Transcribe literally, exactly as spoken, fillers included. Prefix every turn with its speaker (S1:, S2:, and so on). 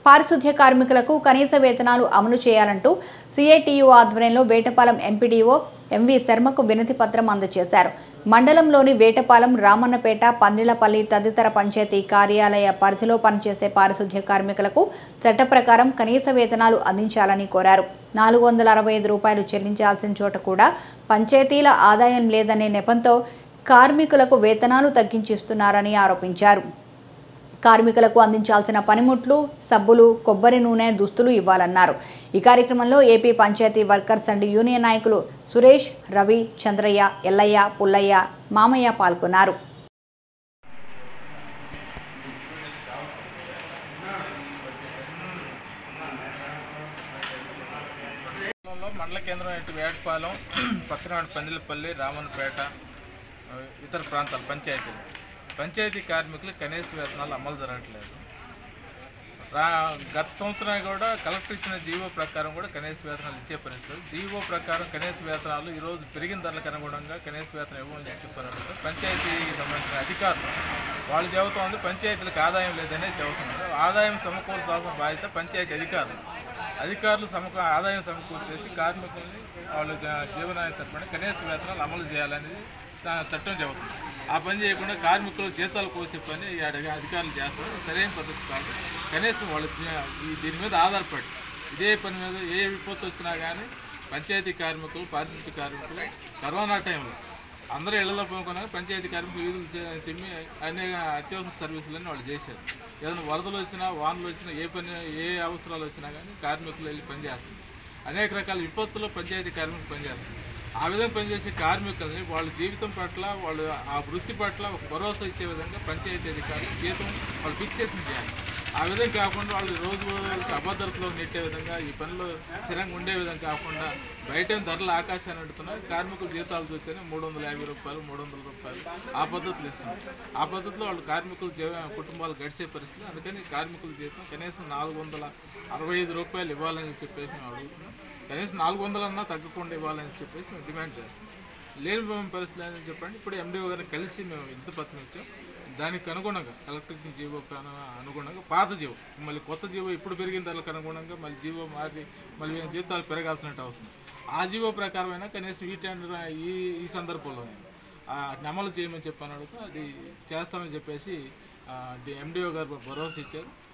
S1: పారిశుధ్య కార్మికులకు కనీస వేతనాలు అమలు చేయాలంటూ సిఐటియు ఆధ్వర్యంలో వేటపాలెం ఎంపీడీఓ ఎంవి శర్మకు వినతి పత్రం అందజేశారు. మండలంలోని వేటపాలెం, రామన్నపేట, పందిళ్లపల్లి తదితర పంచాయతీ కార్యాలయ పరిధిలో పనిచేసే పారిశుధ్య కార్మికులకు చట్ట ప్రకారం కనీస వేతనాలు అందించాలని కోరారు. నాలుగు వందల అరవై ఐదు రూపాయలు చెల్లించాల్సిన చోట కూడా పంచాయతీల ఆదాయం లేదనే నెపంతో కార్మికులకు వేతనాలు తగ్గించిస్తున్నారని ఆరోపించారు. కార్మికులకు అందించాల్సిన పనిముట్లు, సబ్బులు, కొబ్బరి నూనె, దుస్తులు ఇవ్వాలన్నారు. ఈ కార్యక్రమంలో AP panchayati workers and union నాయకులు సురేష్, రవి, చంద్రయ్య, ఎల్లయ్య, పుల్లయ్య, మామయ్య పాల్గొన్నారు.
S2: మండల కేంద్రం వేటపాలెం, పక్కన పందిళ్లపల్లి, రామన్నపేట, ఇతర ప్రాంతాల పంచాయతీలు పంచాయతీ కార్మికులు కనీస వేతనాలు అమలు జరగట్లేదు. గత సంవత్సరం కూడా కలెక్టర్ ఇచ్చిన జీవో ప్రకారం కూడా కనీస వేతనాలు ఇచ్చే పరిస్థితి. జీవో ప్రకారం కనీస వేతనాలు ఈరోజు పెరిగిన ధరలకు అనుగుణంగా కనీస వేతనం ఇవ్వమని చెప్పారు. పంచాయతీకి సంబంధించిన అధికారులు వాళ్ళు చెబుతోంది పంచాయతీలకు ఆదాయం లేదనే చెబుతున్నారు. ఆదాయం సమకూర్చాల్సిన బాధ్యత పంచాయతీ అధికారులు అధికారులు సమకూ ఆదాయం సమకూర్చేసి కార్మికుల్ని వాళ్ళు జీవనానికి సరిపడి కనీస వేతనాలు అమలు చేయాలనేది చట్టం చెబుతుంది. ఆ పని చేయకుండా కార్మికులు జీతాలు కోసే పని అధికారులు చేస్తారు. సరైన పద్ధతి కాదు. కనీసం వాళ్ళు దీని మీద ఆధారపడి ఇదే పని మీద ఏ విపత్తు వచ్చినా కానీ పంచాయతీ కార్మికులు, పారిశుద్ధ్య కార్మికులు కరోనా టైంలో అందరూ ఇళ్లలో పోకుండా పంచాయతీ కార్మికులు వీధులు చెమ్మి అనేక అత్యవసర సర్వీసులన్నీ వాళ్ళు చేశారు. ఏదైనా వరదలు వచ్చినా, వానలు వచ్చినా, ఏ పని ఏ అవసరాలు వచ్చినా కానీ కార్మికులు వెళ్ళి పనిచేస్తారు. అనేక రకాల విపత్తుల్లో పంచాయతీ కార్మికులు పనిచేస్తారు. ఆ విధంగా పనిచేసే కార్మికుల్ని వాళ్ళ జీవితం పట్ల, వాళ్ళు ఆ వృత్తి పట్ల ఒక భరోసా ఇచ్చే విధంగా పంచాయతీ అధికారులు జీతం వాళ్ళు ఫిక్సేషన్ చేయాలి. ఆ విధంగా కాకుండా వాళ్ళు రోజు రోజులకి అభద్రతలో నెట్టే విధంగా, ఈ పనిలో స్థిరంగా ఉండే విధంగా కాకుండా బయట ధరలు ఆకాశాన్ని అడుగుతున్నారు. కార్మికుల జీతాలు చూస్తేనే మూడు వందల యాభై రూపాయలు మూడు వందల రూపాయలు ఆ పద్ధతులు ఇస్తున్నారు. ఆ పద్ధతిలో వాళ్ళు కార్మికుల జీవ కుటుంబాలు గడిచే పరిస్థితి. అందుకని కార్మికుల జీతం కనీసం నాలుగు వందల అరవై ఐదు రూపాయలు ఇవ్వాలని చెప్పేసి మేము అడుగుతున్నాం. కనీసం నాలుగు వందలన్నా తగ్గకుండా ఇవ్వాలని చెప్పేసి మేము డిమాండ్ చేస్తాం. లేని పరిస్థితులు అని చెప్పండి. ఇప్పుడు ఎండిఓ గారిని కలిసి మేము ఇంత పత్రం ఇచ్చాం. దానికి అనుగుణంగా కలెక్టర్ జీవో అనుగుణంగా పాత జీవో మళ్ళీ కొత్త జీవో ఇప్పుడు పెరిగిన ధరలకు అనుగుణంగా మళ్ళీ జీవో మారి మళ్ళీ జీతాలు పెరగాల్సినట్టు అవసరం. ఆ జీవో ప్రకారమైనా కనీసం ఈ టెండర్ ఈ ఈ సందర్భంలో అమలు చేయమని చెప్పని అడుగుతూ అది చేస్తామని చెప్పేసి ఎండిఓ గారు భరోసా ఇచ్చారు.